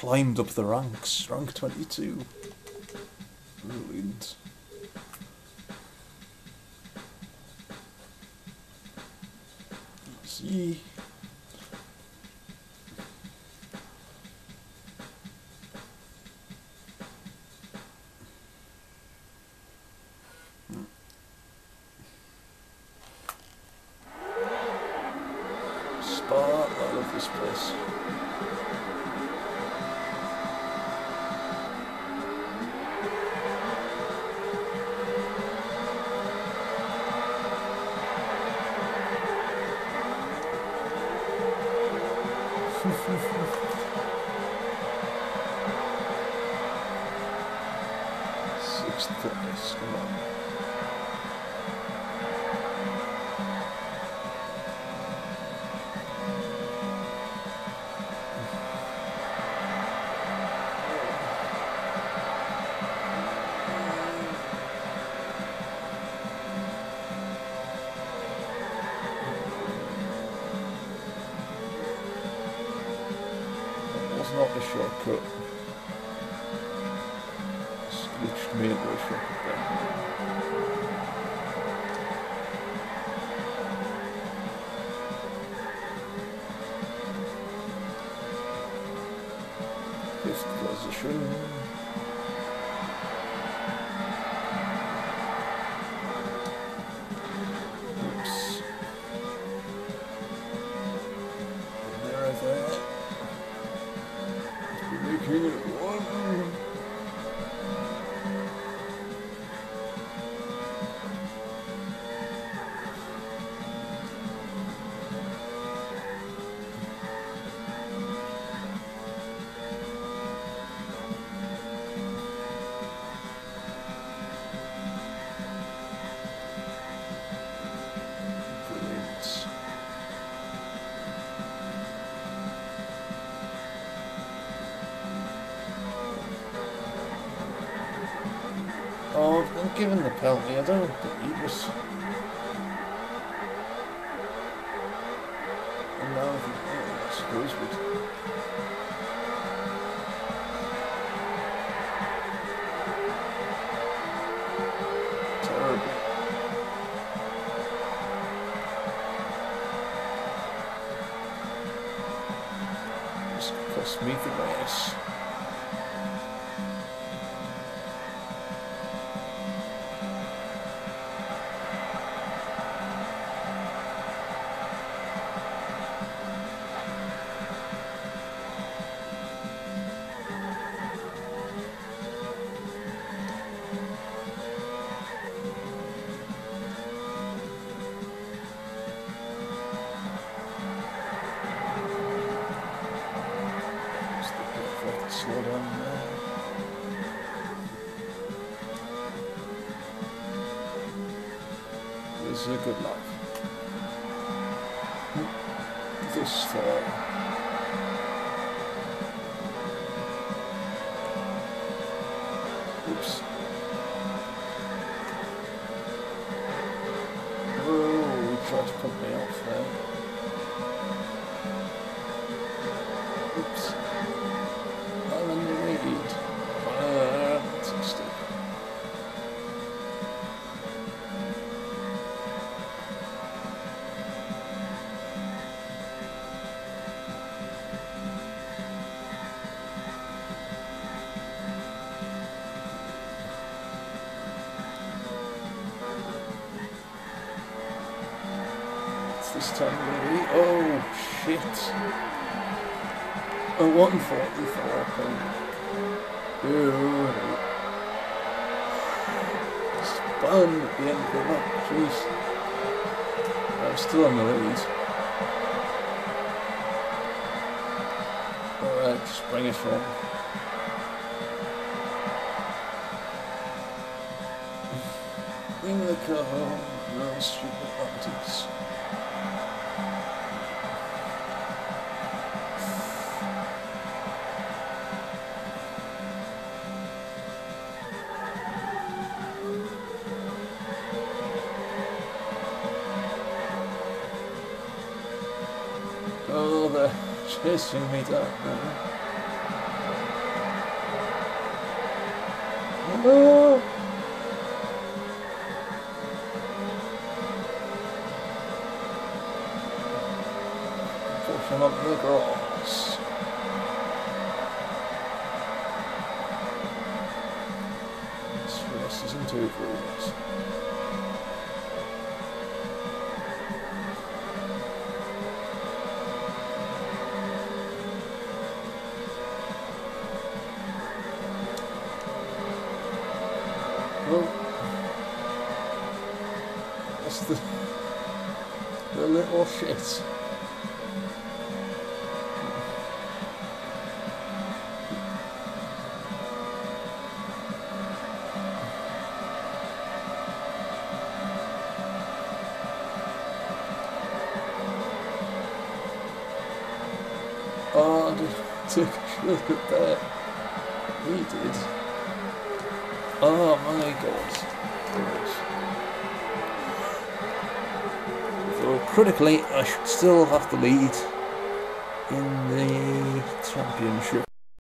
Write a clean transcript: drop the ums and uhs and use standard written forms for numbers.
climbed up the ranks. Rank 22. Brilliant. Let's see. Spa, I love this place. Sixth place, come on. That was not the shortcut. Glitched me into a shortcut there. Fifth position. Oops. There. Making it one. Oh, I've been given the penalty. I don't believe it. And now I suppose we'd... Terrible. This cost me the race. Slow down there. This is a good life. This far. Oops. Oh, he tried to put me off there. Oops. I'm in the lead. That's a mistake. It's this time really. Oh shit. A 144. Ew. Spun at the end of the lap. Jeez. I'm still on the lead. Alright, just bring it home. Bring the car home. No stupid penalties. Oh, they're chasing me down now. Come up the grass. This race isn't over yet. Well, that's the little shit. Oh, I took a look at that. He did. Oh my god. So critically, I should still have the lead in the championship.